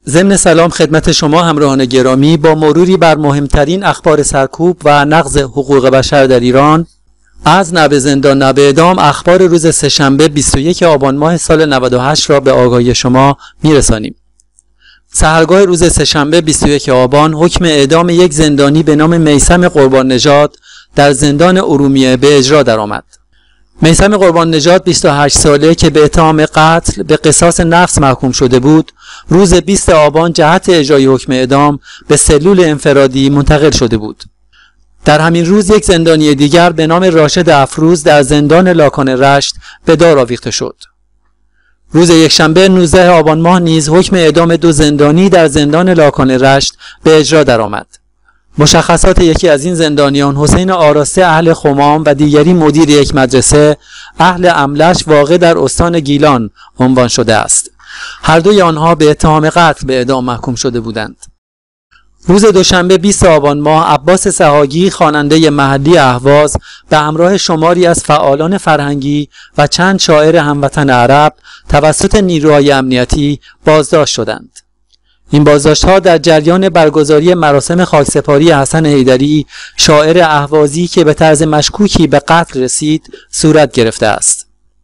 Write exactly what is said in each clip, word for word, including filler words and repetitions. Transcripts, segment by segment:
ضمن سلام خدمت شما همراهان گرامی، با مروری بر مهمترین اخبار سرکوب و نقض حقوق بشر در ایران، از نه به زندان نه به اعدام، اخبار روز سه‌شنبه بیست و یک آبان ماه سال نود و هشت را به آگاهی شما میرسانیم. سحرگاه روز سه‌شنبه بیست و یک آبان حکم اعدام یک زندانی به نام میثم قربان نژاد در زندان ارومیه به اجرا درآمد. میثم قربان نژاد بیست و هشت ساله که به اتهام قتل به قصاص نفس محکوم شده بود، روز بیست آبان جهت اجرای حکم اعدام به سلول انفرادی منتقل شده بود. در همین روز یک زندانی دیگر به نام راشد افروز در زندان لاکان رشت به دار آویخته شد. روز یکشنبه نوزده آبان ماه نیز حکم اعدام دو زندانی در زندان لاکان رشت به اجرا درآمد. مشخصات یکی از این زندانیان، حسین آراسته اهل خمام و دیگری مدیر یک مدرسه اهل املش واقع در استان گیلان عنوان شده است. هر دوی آنها به اتهام قتل به اعدام محکوم شده بودند. روز دوشنبه بیست آبان ماه عباس سحاگی خواننده محلی اهواز به همراه شماری از فعالان فرهنگی و چند شاعر هموطن عرب توسط نیروهای امنیتی بازداشت شدند. این بازداشت‌ها در جریان برگزاری مراسم خاکسپاری حسن حیدری شاعر اهوازی که به طرز مشکوکی به قتل رسید صورت گرفته است.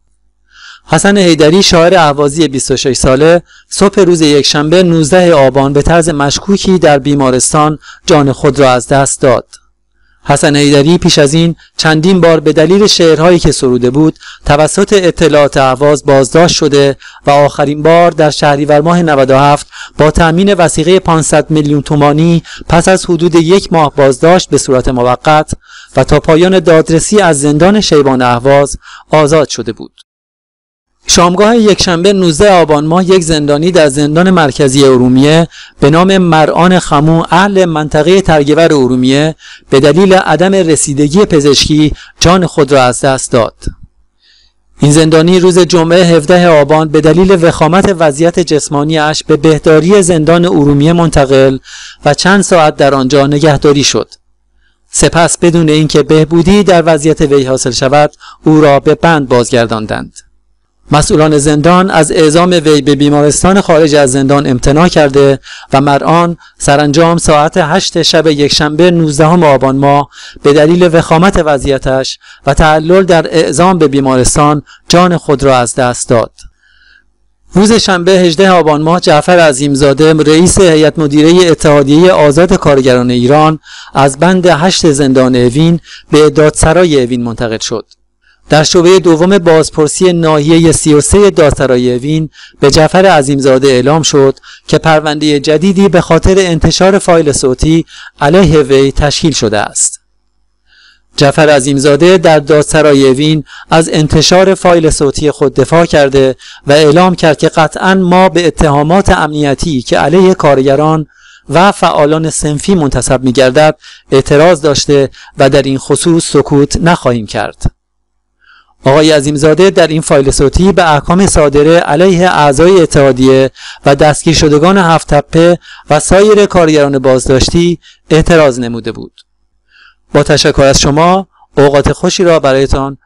حسن حیدری شاعر اهوازی بیست و شش ساله صبح روز یکشنبه نوزده آبان به طرز مشکوکی در بیمارستان جان خود را از دست داد. حسن حیدری پیش از این چندین بار به دلیل شعرهایی که سروده بود توسط اطلاعات اهواز بازداشت شده و آخرین بار در شهریور ماه نود و هفت با تأمین وثیقه پانصد میلیون تومانی پس از حدود یک ماه بازداشت به صورت موقت و تا پایان دادرسی از زندان شیبان اهواز آزاد شده بود. شامگاه یکشنبه نوزده آبان ماه یک زندانی در زندان مرکزی ارومیه به نام مرعان خمو اهل منطقه ترگور ارومیه به دلیل عدم رسیدگی پزشکی جان خود را از دست داد. این زندانی روز جمعه هفده آبان به دلیل وخامت وضعیت جسمانی اش به بهداری زندان ارومیه منتقل و چند ساعت در آنجا نگهداری شد. سپس بدون اینکه بهبودی در وضعیت وی حاصل شود او را به بند بازگرداندند. مسئولان زندان از اعزام وی به بیمارستان خارج از زندان امتناع کرده و مرعان سرانجام ساعت هشت شب یکشنبه نوزده آبان ماه به دلیل وخامت وضعیتش و تعلل در اعزام به بیمارستان جان خود را از دست داد. روز شنبه هجده آبان ماه جعفر عظیمزاده رئیس هیئت مدیره اتحادیه آزاد کارگران ایران از بند هشت زندان اوین به دادسرای اوین منتقل شد. در شعبه دوم بازپرسی ناحیه سی و سه دادسرای اوین به جعفر عظیمزاده اعلام شد که پرونده جدیدی به خاطر انتشار فایل صوتی علیه وی تشکیل شده است. جعفر عظیمزاده در دادسرای اوین از انتشار فایل صوتی خود دفاع کرده و اعلام کرد که قطعاً ما به اتهامات امنیتی که علیه کارگران و فعالان صنفی منتسب می‌گردد اعتراض داشته و در این خصوص سکوت نخواهیم کرد. آقای عظیمزاده در این فایل صوتی به احکام صادره علیه اعضای اتحادیه و دستگیر شدگان هفت تپه و سایر کارگران بازداشتی اعتراض نموده بود. با تشکر از شما، اوقات خوشی را برایتان